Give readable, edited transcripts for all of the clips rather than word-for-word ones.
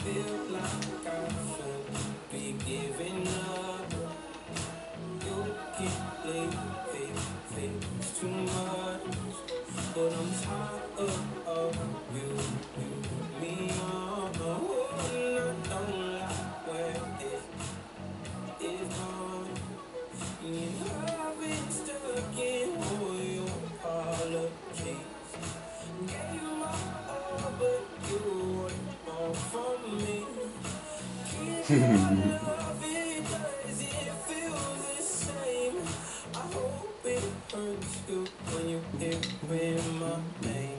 feel like I should be giving up. You keep leaving things too much, but I'm tired of you, me on. I don't like where it is gone. You have been stuck in all your apologies. Gave you my all, but you want more from me. Keep my love, does it feel the same? I hope it hurts you when you hear my name.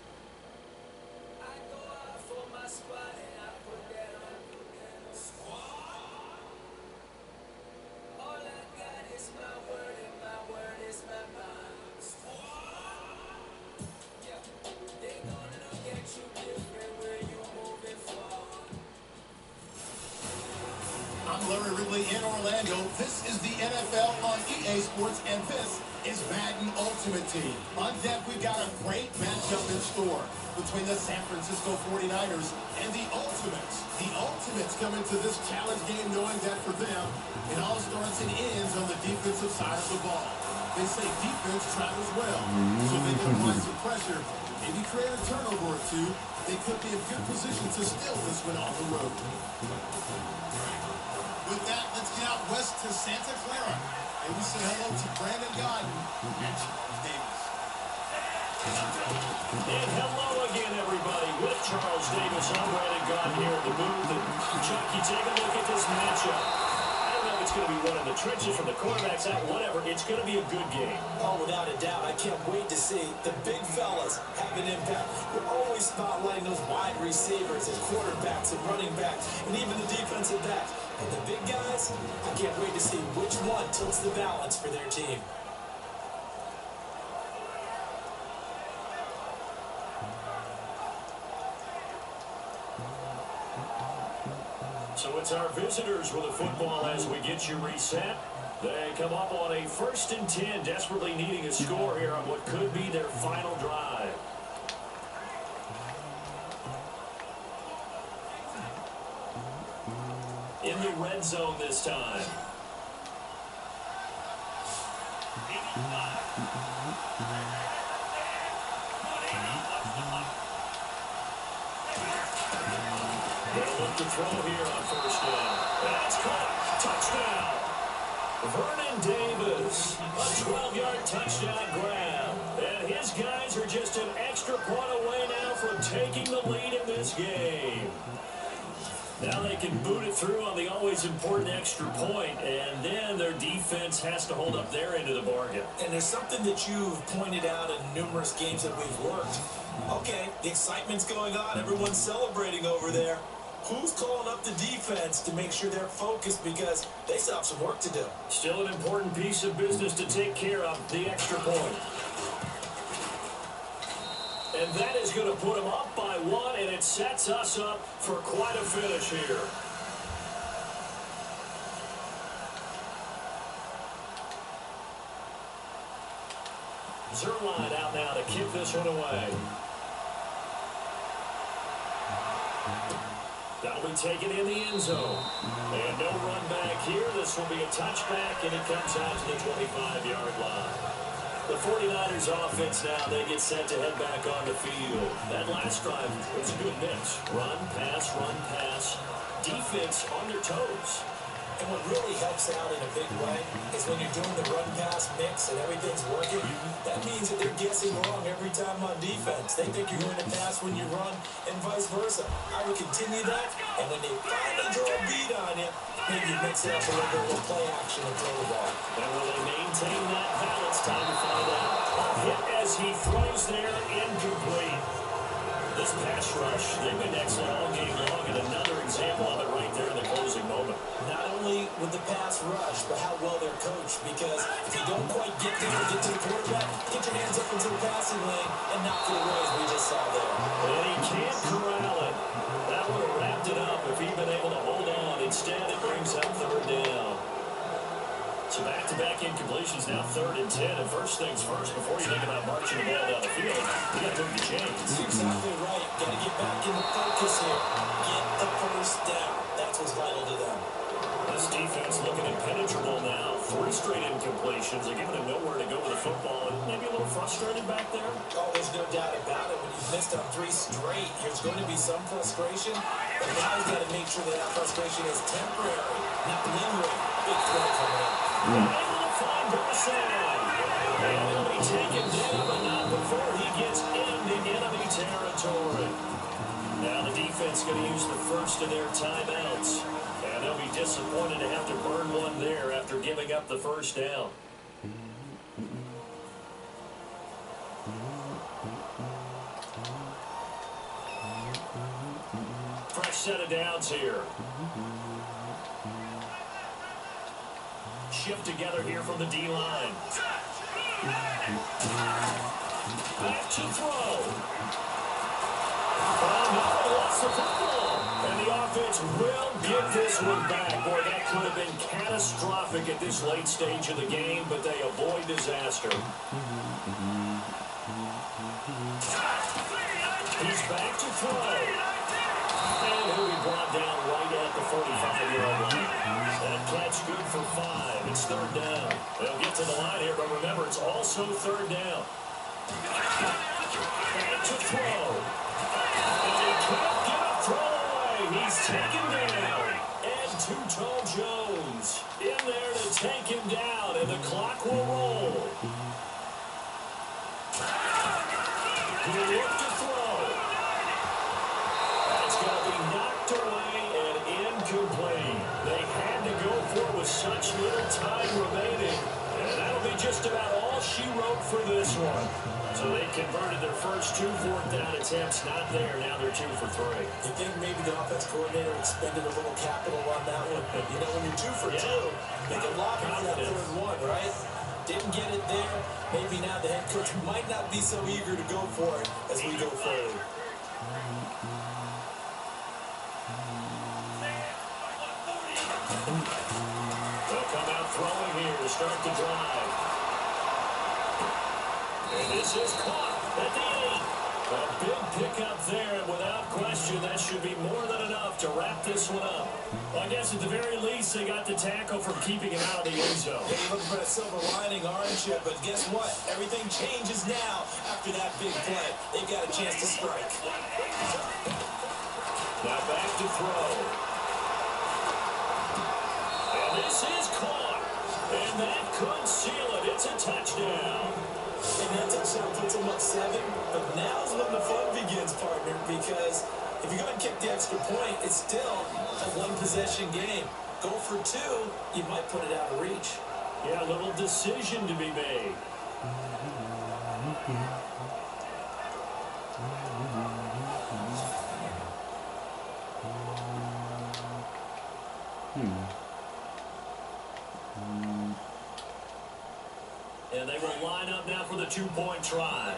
I go out for my spot and I put that on. All I got is my word and my word is my bond. Yeah, they gonna look at you different where you moving forward. I'm Larry Ridley in Orlando. This is the NFL on EA Sports, and this is Madden Ultimate Team. On deck, we've got a great matchup in store between the San Francisco 49ers and the Ultimates. The Ultimates come into this challenge game knowing that for them, it all starts and ends on the defensive side of the ball. They say defense travels well, so they can apply some pressure, maybe create a turnover or two. They could be in good position to steal this one on the road. With that, let's get out west to Santa Clara. And we say hello to Brandon Gaudin and Charles Davis. And hello again, everybody, with Charles Davis. I'm Brandon Gaudin here at the booth. And Chuck, you take a look at this matchup. I don't know if it's going to be one in the trenches from the quarterbacks out, whatever. It's going to be a good game. Oh, without a doubt. I can't wait to see the big fellas have an impact. We're always spotlighting those wide receivers and quarterbacks and running backs and even the defensive backs. And the big guys, I can't wait to see which one tilts the balance for their team. So it's our visitors with the football as we get you reset. They come up on a 1st and 10, desperately needing a score here on what could be their final drive. In the red zone this time. They'll look to throw here on 1st down. That's caught. Touchdown. Vernon Davis, a 12-yard touchdown grab. And his guys are just an extra point away now from taking the lead in this game. Now they can boot it through on the always important extra point, and then their defense has to hold up their end of the bargain. And there's something that you've pointed out in numerous games that we've worked. Okay, the excitement's going on. Everyone's celebrating over there. Who's calling up the defense to make sure they're focused, because they still have some work to do? Still an important piece of business to take care of, the extra point. And that is going to put them up by 1, and it sets us up for quite a finish here. Zuerlein out now to kick this one away. That'll be taken in the end zone. And no run back here. This will be a touchback, and it comes out to the 25-yard line. The 49ers offense now, they get set to head back on the field. That last drive was a good mix. Run, pass, defense on their toes. And what really helps out in a big way is when you're doing the run-pass mix and everything's working, that means that they're guessing wrong every time on defense. They think you're going to pass when you run and vice versa. I would continue that, and when they finally draw a beat on you, maybe mix it up a little bit with play action and throw the ball. And will they maintain that balance? Time to find out. Hit as he throws there, incomplete. This pass rush, they've been excellent all game long, and another example of it right there in the closing moment. Not only with the pass rush, but how well they're coached, because if you don't quite get there to get to the quarterback, get your hands up into the passing lane and knock it away, as we just saw there. And he can't corral it. That would have wrapped it up if he'd been able to hold on. Instead, it brings up 3rd down. So back-to-back incompletions, now 3rd and 10. And first things first, before you think about marching the ball down the field, you got to move the chains. You're exactly right. Got to get back into focus here. Get the first down. That's what's vital to them. This defense looking impenetrable now. 3 straight incompletions. They're giving him nowhere to go with the football. And maybe a little frustrated back there. Oh, there's no doubt about it. When you've missed on 3 straight, there's going to be some frustration. But now he's got to make sure that frustration is temporary, not lingering. Big throw coming up. Able to find Burson. And he'll be taken down, but not before he gets into enemy territory. Now the defense going to use the first of their timeouts. And they'll be disappointed to have to burn one there after giving up the first down. Fresh set of downs here. Shift together here from the D-line. Back to throw. Lost the football. And the offense will get this one back. Boy, that could have been catastrophic at this late stage of the game, but they avoid disaster. He's back to throw. And he'll be brought down right at the 45-yard line. That catch good for 5. It's 3rd down. They'll get to the line here, but remember, it's also 3rd down. Back to throw. And he can't get a throw away. He's taken down. And Two-Tone Jones in there to take him down, and the clock will roll. He'll look to throw. That's going to be knocked away and incomplete. They had to go for it with such little time remaining, and that'll be just about all she wrote for this one. So they converted their first 2 fourth-down attempts. Not there. Now they're 2 for 3. You think maybe the offense coordinator expended a little capital on that one? You know, when you're 2 for 2, you can lock in that 3rd one, right? Didn't get it there. Maybe now the head coach might not be so eager to go for it as we go forward. They'll come out throwing here to start the drive. And this is caught at the 8. A big pickup there, and without question, that should be more than enough to wrap this one up. Well, I guess at the very least, they got the tackle from keeping him out of the end zone. Yeah, you're looking for a silver lining, aren't you? But guess what? Everything changes now after that big play. They've got a chance to strike. Now back to throw. And this is caught. And that could seal it. It's a touchdown. And that touchdown puts them up 7. But now's when the fun begins, partner, because if you go and kick the extra point, it's still a 1-possession game. Go for 2, you might put it out of reach. Yeah, a little decision to be made. And they will line up now for the 2-point try.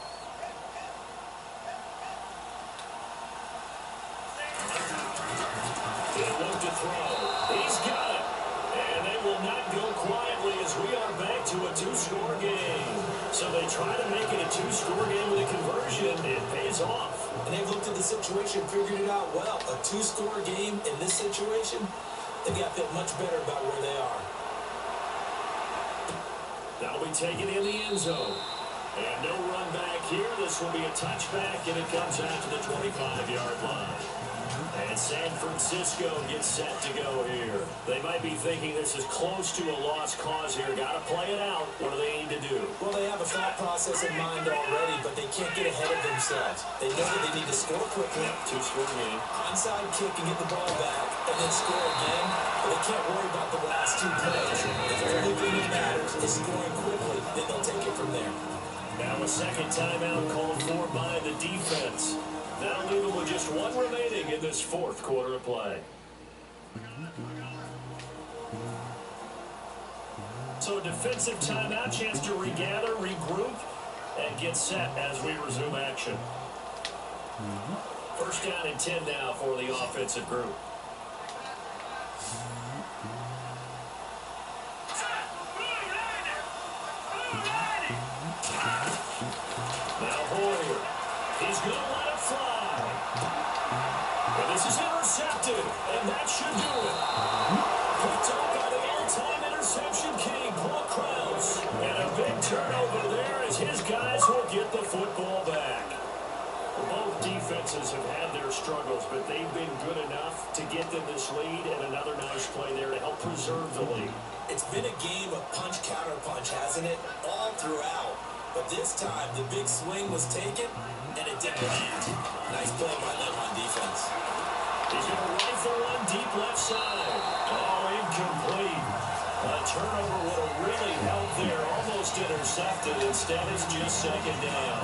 He'll look to throw. He's got it. And they will not go quietly as we are back to a 2-score game. So they try to make it a 2-score game with a conversion. It pays off. And they've looked at the situation, figured it out well. A 2-score game in this situation, they got to feel much better about where they are. That'll be taken in the end zone. And no run back here. This will be a touchback, and it comes out to the 25-yard line. And San Francisco gets set to go here. They might be thinking this is close to a lost cause here. Got to play it out. What do they need to do? Well, they have a thought process in mind already, but they can't get ahead of themselves. They know that they need to score quickly. 2-score game. Onside kick and get the ball back, and then score again. But they can't worry about the last 2 plays. The only thing that matters is scoring quickly. Then they'll take it from there. Now a second timeout called for by the defense. That'll leave them with just 1 remaining in this 4th quarter of play. So a defensive timeout, chance to regather, regroup, and get set as we resume action. First down and 10 now for the offensive group. Now Hoyer. He's going to let it fly. And this is intercepted, and that should do it. Picked up by the all-time interception king, Paul Krause. And a big turnover there as his guys will get the football back. Both defenses have had their struggles, but they've been good enough to get them this lead, and another nice play there to help preserve the lead. It's been a game of punch-counter-punch, hasn't it? All throughout. But this time, the big swing was taken, and it didn't land. Nice play by them on defense. He's going to rifle one deep left side. Oh, incomplete. A turnover would have really helped there. Almost intercepted. Instead, it's just second down.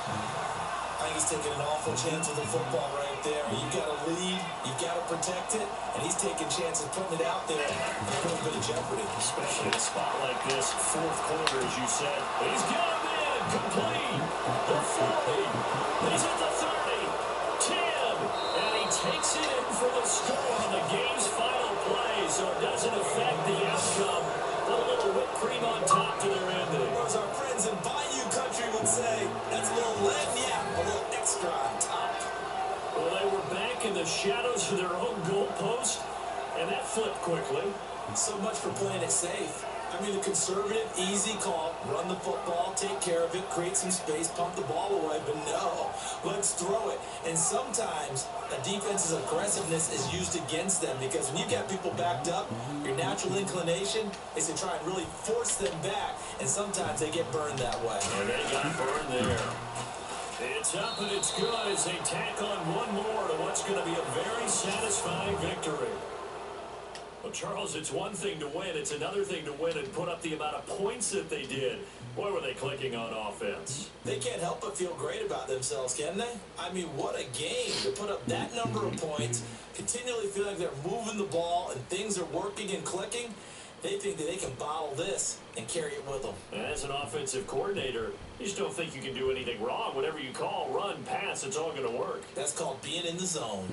I think he's taking an awful chance with the football right there. You've got to lead, you've got to protect it, and he's taking chances putting it out there and putting a bit of jeopardy. Especially in a spot like this, fourth quarter, as you said. He's got him in, complete. The 40. He's at the 30. 10. And he takes it in for the score on the game's final play, so it doesn't affect the outcome. Put a little whipped cream on top to their ending. Or as our friends in Bayou Country would say, that's a little lagniappe, a little extra on top. Well, they were back in the shadows of their own goalpost, and that flipped quickly. So much for playing it safe. I mean, a conservative, easy call, run the football, take care of it, create some space, pump the ball away, but no, let's throw it. And sometimes a defense's aggressiveness is used against them because when you got people backed up, your natural inclination is to try and really force them back, and sometimes they get burned that way. And they got burned there. It's up and it's good as they tack on one more to what's going to be a very satisfying victory. Well, Charles, it's one thing to win. It's another thing to win and put up the amount of points that they did. Boy, were they clicking on offense. They can't help but feel great about themselves, can they? I mean, what a game to put up that number of points, continually feel like they're moving the ball and things are working and clicking. They think that they can bottle this and carry it with them. As an offensive coordinator, you just don't think you can do anything wrong. Whatever you call, run, pass, it's all going to work. That's called being in the zone.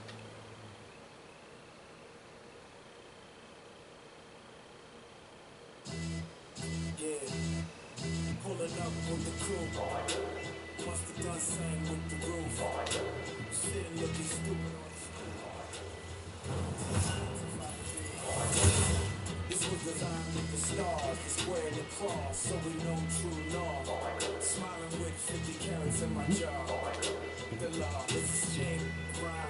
Pulling up with the crew. Once the gun sang with the roof. Sitting looking stupid on the This was designed with the stars, the square and the cross, so we know true north. Smiling with 50 carats in my jaw. The law, this is Jane Brown.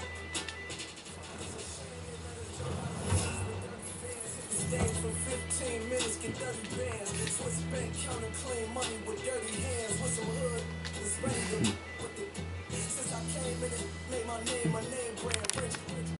Stage for 15 minutes, get 30 bands. Swiss bank counter clean money with dirty hands. With some hood, with Since I came in it, made my name brand.